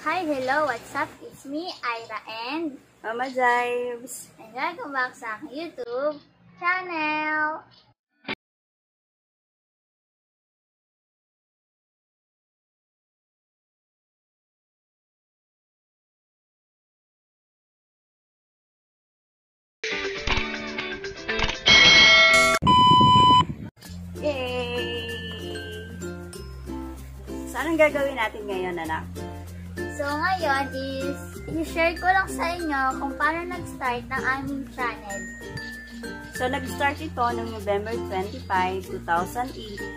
Hi, hello, what's up? It's me, Ira and Mama Jives. And welcome back sa aking YouTube channel. Yay! So, anong gagawin natin ngayon, anak? So, ngayon is i-share ko lang sa inyo kung paano nag-start ng aming channel. So, nag-start ito noong November 25, 2018.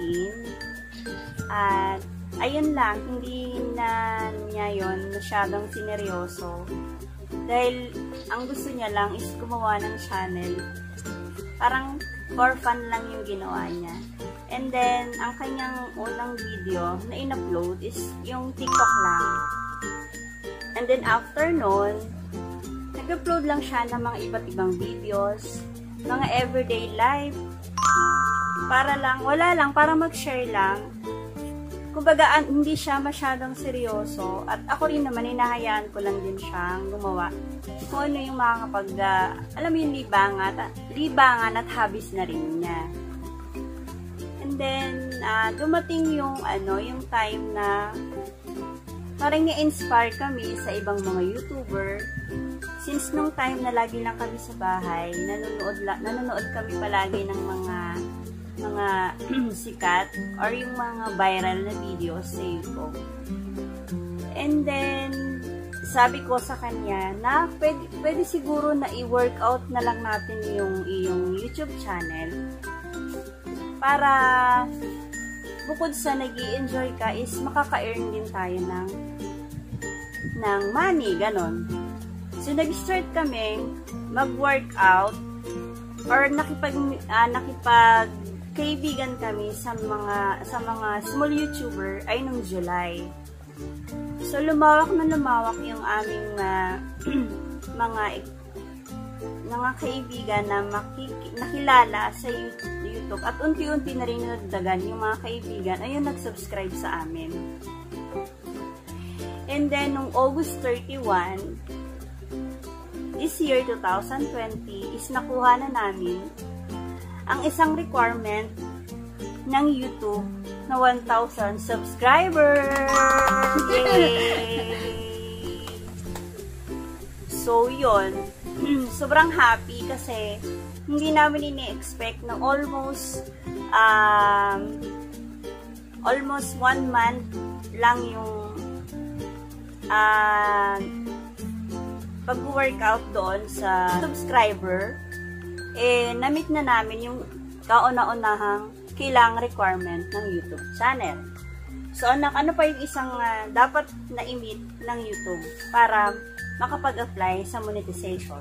At, ayun lang, hindi na niya yun masyadong sineryoso. Dahil, ang gusto niya lang is gumawa ng channel. Parang, for fun lang yung ginawa niya. And then, ang kanyang unang video na in-upload is yung TikTok lang. And then, after nun, nag-upload lang siya ng mga iba't ibang videos, mga everyday life, para lang, wala lang, para mag-share lang. Kumbaga, hindi siya masyadong seryoso. At ako rin naman, hinahayaan ko lang din siyang gumawa. Kung ano yung makakapag, alam mo yung libangan at hobbies na rin niya. And then, dumating yung, yung time na parang na-inspire kami sa ibang mga YouTuber. Since nung time na lagi lang kami sa bahay, nanonood kami palagi ng mga sikat or yung mga viral na videos sa YouTube. And then, sabi ko sa kanya na pwede siguro na i-workout na lang natin yung iyong YouTube channel para bukod sa nag-i-enjoy ka is makaka-earn din tayo ng money, ganon. So, nag-start kami mag-workout or nakipag-kaibigan kami sa mga small YouTuber ay nung July. So, lumawak yung aming mga kaibigan na nakilala sa YouTube at unti-unti na rin nagdagan yung mga kaibigan ayun nag-subscribe sa amin. And then, nung August 31, this year, 2020, is nakuha na namin ang isang requirement ng YouTube na 1,000 subscribers! Yay! So, yun. Sobrang happy kasi hindi namin ini-expect na almost 1 month lang yung pag-workout doon sa subscriber, na-meet na namin yung kauna-unahang kailangang requirement ng YouTube channel. So, anak, ano pa yung isang dapat na-meet ng YouTube para makapag-apply sa monetization?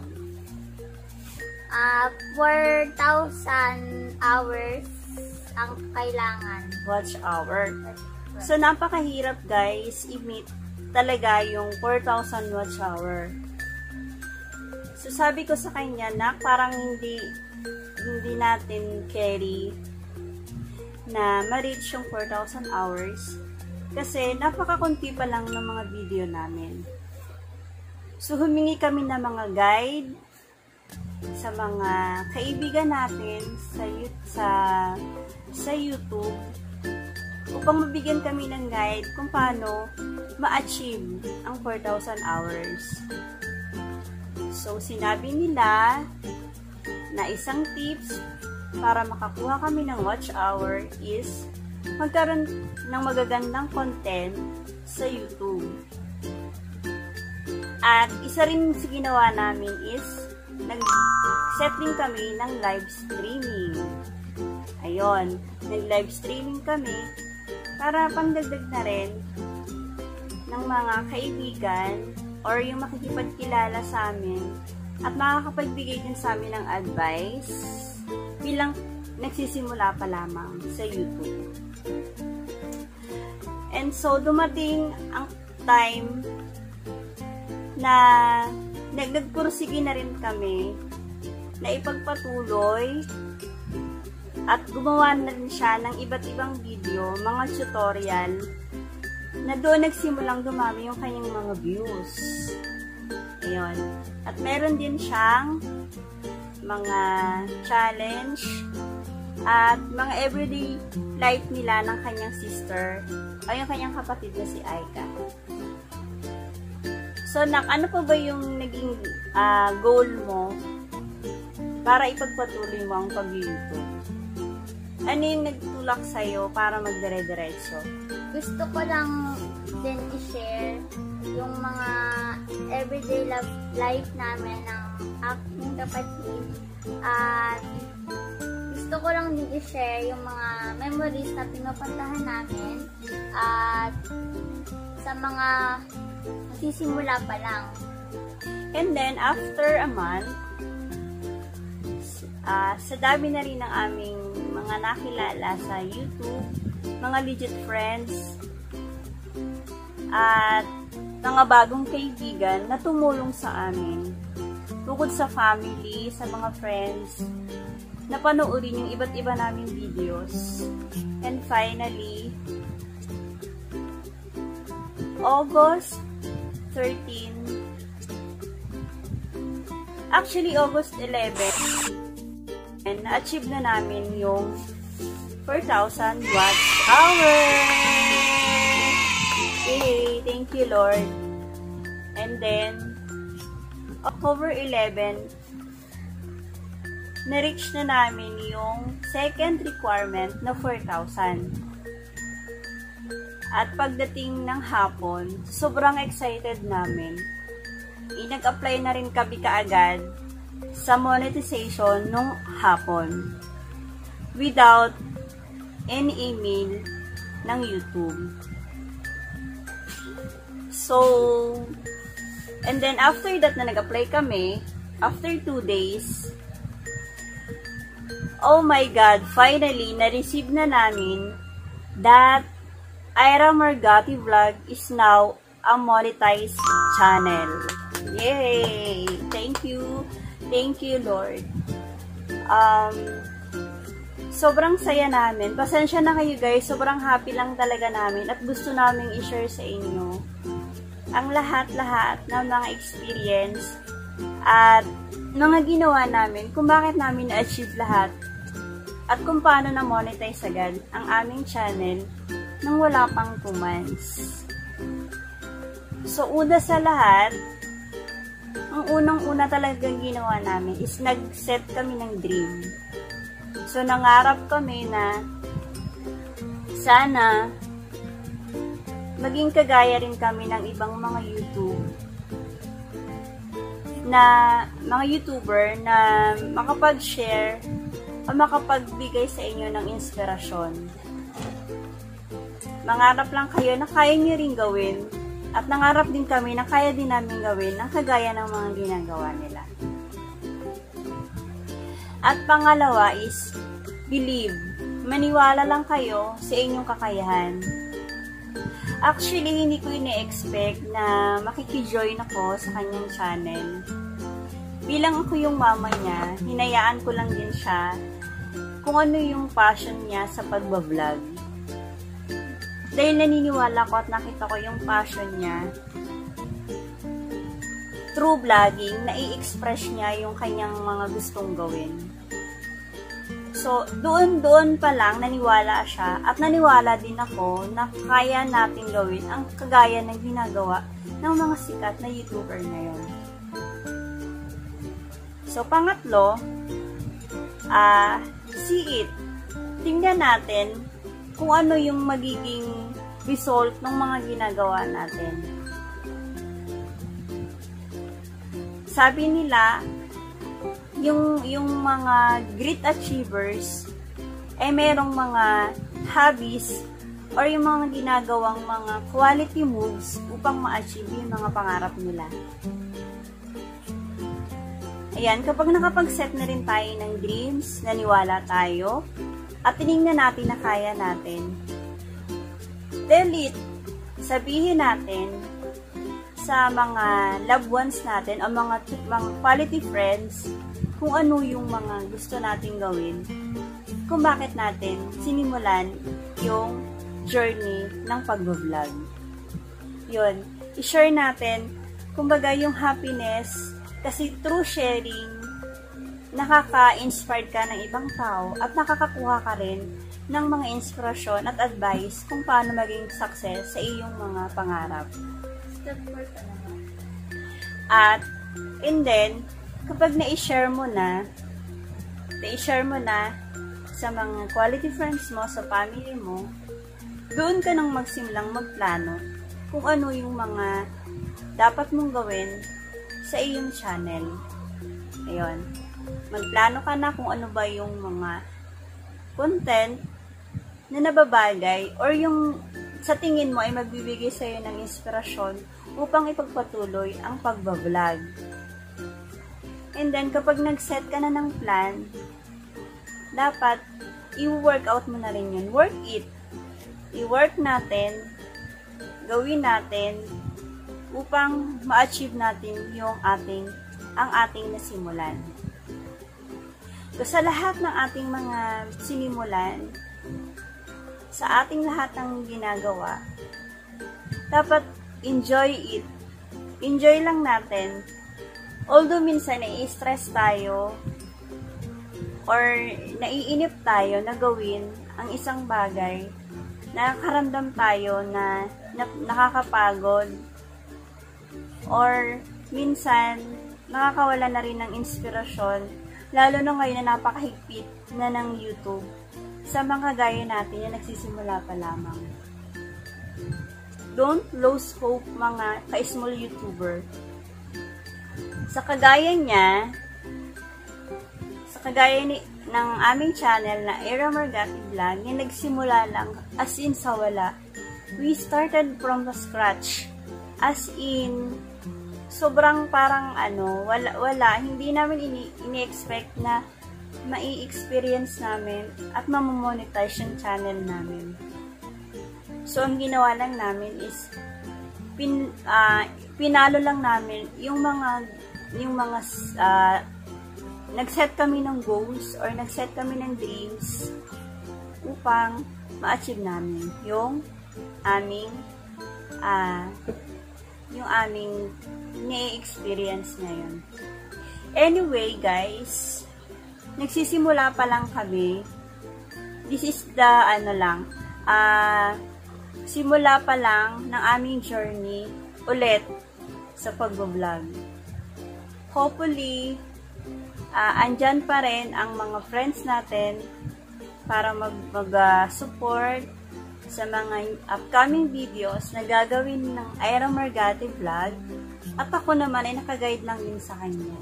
4,000 hours ang kailangan. Watch hour. So, napakahirap guys i-meet talaga yung 4,000 watch hour. So, sabi ko sa kanya na parang hindi natin carry na ma-reach yung 4,000 hours kasi napakakunti pa lang ng mga video namin. So, humingi kami ng mga guide sa mga kaibigan natin sa YouTube upang mabigyan kami ng guide kung paano ma-achieve ang 4,000 hours. So, sinabi nila na isang tips para makakuha kami ng watch hour is magkaroon ng magagandang content sa YouTube. At isa rin sa ginawa namin is nag-set din kami ng live streaming. Ayun, nag-live streaming kami para pandagdag na rin ng mga kaibigan or yung makikipagkilala sa amin at makakapagbigay din sa amin ng advice bilang nagsisimula pa lamang sa YouTube. And so, dumating ang time na nagpursige na rin kami na ipagpatuloy at gumawa na rin siya ng iba't ibang video, mga tutorial na doon nagsimulang dumami yung kanyang mga views. Ayun. At meron din siyang mga challenge at mga everyday life nila ng kanyang sister o yung kanyang kapatid na si Aika. So, ano pa ba yung naging goal mo para ipagpatuloy mo ang pag-YouTube? Ano yung nagtulak sa'yo para magdire-diretso? Gusto ko lang din i-share yung mga everyday life namin ng aking kapatid. At gusto ko lang din i-share yung mga memories na pinupuntahan namin at sa mga nasisimula pa lang. And then, after a month, sa dami na rin ng aming mga nakilala sa YouTube, mga legit friends, at mga bagong kaibigan na tumulong sa amin. Bukod sa family, sa mga friends, na panoorin yung iba't iba naming videos. And finally, August 13, actually August 11, and na-achieve na namin yung 4,000 watch hours. Yay! Thank you, Lord. And then, October 11, na-reach na namin yung second requirement na 4,000. At pagdating ng hapon, sobrang excited namin. Nag-apply na rin kami kaagad sa monetization nung hapon without any email ng YouTube. So, and then after that na nag-apply kami, after 2 days, oh my God, finally, na-receive na namin that Yra Margate vlog is now a monetized channel. Yay! Thank you. Thank you, Lord. Sobrang saya namin. Pasensya na kayo guys. Sobrang happy lang talaga namin at gusto namin i-share sa inyo ang lahat-lahat ng mga experience at mga ginawa namin kung bakit namin na-achieve lahat at kung paano na-monetize agad ang aming channel nang wala pang 2 months. So, una sa lahat, ang unang-una talagang ginawa namin is nag-set kami ng dream. So, nangarap kami na sana maging kagaya rin kami ng ibang mga mga YouTuber na makapag-share o makapagbigay sa inyo ng inspirasyon. Mangarap lang kayo na kaya nyo rin gawin at nangarap din kami na kaya din namin gawin ang kagaya ng mga ginagawa nila. At pangalawa is believe. Maniwala lang kayo sa inyong kakayahan. Actually, hindi ko ine-expect na makikijoin ako sa kanyang channel. Bilang ako yung mama niya, hinayaan ko lang din siya kung ano yung passion niya sa pagbablog. Dahil naniniwala ko at nakita ko yung passion niya through vlogging, na i-express niya yung kanyang mga gustong gawin. So, doon pa lang naniwala siya at naniwala din ako na kaya natin gawin ang kagaya ng ginagawa ng mga sikat na YouTuber ngayon. So, pangatlo, see it. Tingnan natin kung ano yung magiging result ng mga ginagawa natin. Sabi nila, yung mga great achievers ay merong mga hobbies or yung mga ginagawang mga quality moves upang ma-achieve yung mga pangarap nila. Ayan, kapag nakapag-set na rin tayo ng dreams, naniwala tayo, at tinignan natin na kaya natin. Tell it. Sabihin natin sa mga loved ones natin o mga quality friends kung ano yung mga gusto nating gawin, kung bakit natin sinimulan yung journey ng pag-vlog. yun, i-share natin, kumbaga yung happiness, kasi through sharing, nakaka-inspired ka ng ibang tao at nakakakuha ka rin ng mga inspirasyon at advice kung paano maging success sa iyong mga pangarap. Step 4 pa naman. At, and then, kapag na-share mo na sa mga quality friends mo, sa family mo, doon ka nang magsimulang magplano kung ano yung mga dapat mong gawin sa iyong channel. Ayun. Magplano ka na kung ano ba yung mga content na nababagay or yung sa tingin mo ay magbibigay sa'yo ng inspirasyon upang ipagpatuloy ang pagbablog. And then, kapag nag-set ka na ng plan, dapat i-work out mo na rin yun. Work it. I-work natin, gawin natin, upang ma-achieve natin yung ang ating nasimulan. So, sa lahat ng ating mga sinimulan, sa ating lahat ng ginagawa, dapat enjoy it. Enjoy lang natin. Although minsan nai-stress tayo or naiinip tayo na gawin ang isang bagay, nakakaramdam tayo na nakakapagod or minsan nakakawala na rin ng inspirasyon, lalo na ngayon na napakahigpit na ng YouTube sa mga gaya natin na nagsisimula pa lamang. Don't lose hope, mga ka-small YouTuber. Sa kagaya ng aming channel na Yra Margate Vlog, yung nagsimula lang as in sa wala. We started from the scratch. As in, sobrang parang wala. Hindi namin ini-expect na mai-experience namin at mamamonetize yung channel namin. So, ang ginawa lang namin is pinalo lang namin yung mga nag-set kami ng goals or nag-set kami ng dreams upang ma-achieve namin yung aming ni-experience ngayon. Anyway, guys, nagsisimula pa lang kami. This is the simula pa lang ng aming journey ulit sa pag-vlog. Hopefully, andyan pa rin ang mga friends natin para mag-support sa mga upcoming videos na gagawin ng Yra Margate Vlog, at ako naman ay nakaguide lang din sa kanya.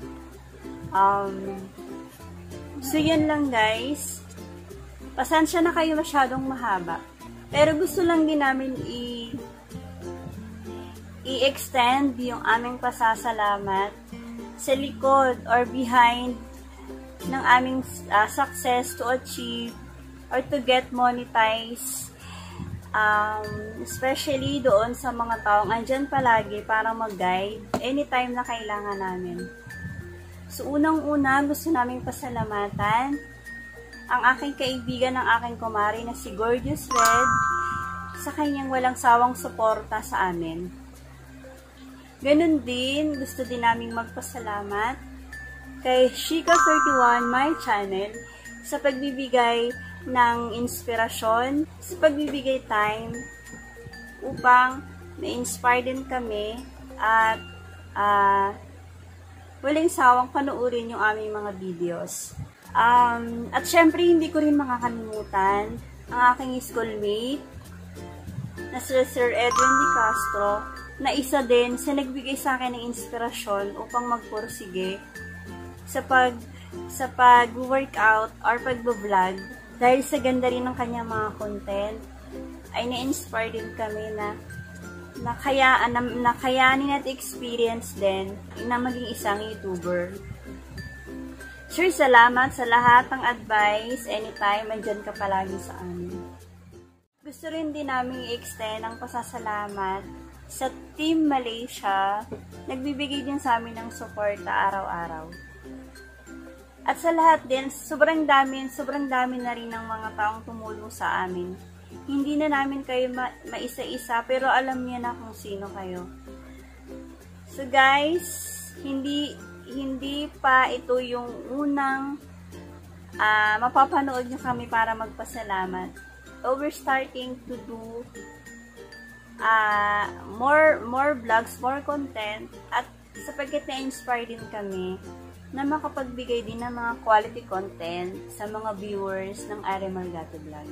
So, yun lang, guys. Pasensya na kayo masyadong mahaba. Pero gusto lang din namin i-extend yung aming pasasalamat sa likod or behind ng aming success to achieve or to get monetized. Especially doon sa mga taong andyan palagi para mag-guide anytime na kailangan namin. So, unang-una, gusto namin pasalamatan ang aking kaibigan ng aking kumari na si Gorgeous Red sa kanyang walang sawang suporta sa amin. Ganun din, gusto din naming magpasalamat kay Shika31 My Channel sa pagbibigay ng inspirasyon, sa pagbibigay time upang ma-inspire din kami at walang sawang panuorin yung aming mga videos. At syempre, hindi ko rin makakalimutan ang aking schoolmate na si Sir Edwin D. Castro, na isa din sa nagbigay sa akin ng inspirasyon upang magpursige sa pag-workout or pag-vlog. Dahil sa ganda rin ng kanyang mga content, ay na-inspire din kami na nakayanin at experience din na maging isang YouTuber. Sure, salamat sa lahat ng advice. Anytime, andyan ka palagi sa amin. Gusto rin din namin i-extend ang pasasalamat sa Team Malaysia. Nagbibigay din sa amin ng suporta araw-araw. At sa lahat din, sobrang dami na rin ng mga taong tumulong sa amin. Hindi na namin kayo maisa-isa, pero alam niya na kung sino kayo. So guys, hindi pa ito yung unang mapapanood nyo kami para magpasalamat. We're starting to do more vlogs, more content, at sapagkat na-inspire din kami na makapagbigay din ng mga quality content sa mga viewers ng Yra Margate Vlog.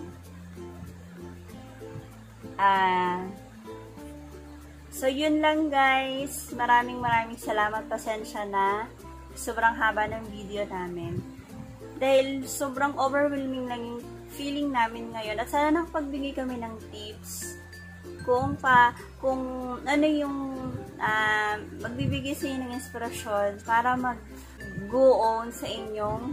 So yun lang guys, maraming salamat, pasensya na sobrang haba ng video namin dahil sobrang overwhelming lang yung feeling namin ngayon, at sana nakapagbigay kami ng tips kung ano yung magbibigay sa inyo ng inspirasyon para mag-go on sa inyong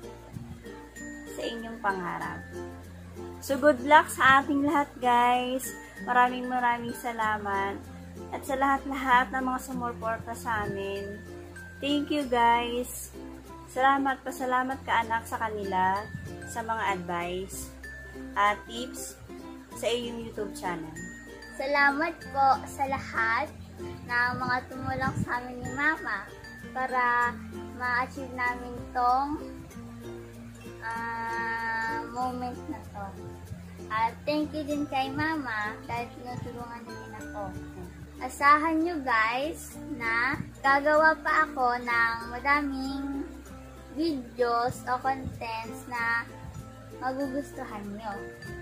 pangarap. So good luck sa ating lahat guys. Maraming salamat. At sa lahat ng mga sumuporta sa amin. Thank you guys. Pasalamat ka anak sa kanila sa mga advice at tips sa iyong YouTube channel. Salamat po sa lahat ng mga tumulong sa amin ni Mama para ma-achieve namin tong moment na to. At thank you din kay Mama dahil tinutulungan din ako. Asahan nyo guys na gagawa pa ako ng madaming videos o contents na magugustuhan nyo.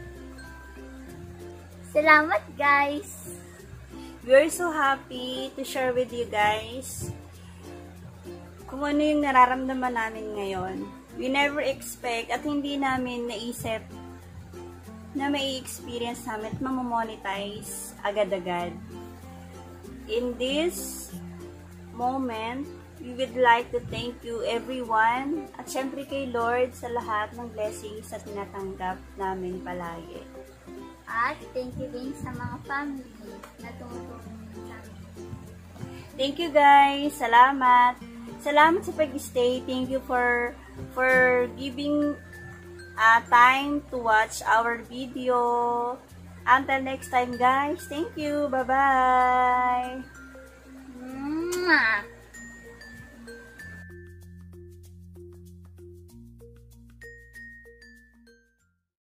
Salamat guys! We're so happy to share with you guys kung ano yung nararamdaman namin ngayon. We never expect at hindi namin naisip na may experience namin at mamamonetize agad-agad. In this moment, we would like to thank you everyone at syempre kay Lord sa lahat ng blessings na tinatanggap namin palagi. At thank you din sa mga family na tumutulong sa amin. Thank you guys. Salamat. Salamat sa pag-stay. Thank you for giving time to watch our video. Until next time guys. Thank you. Bye-bye.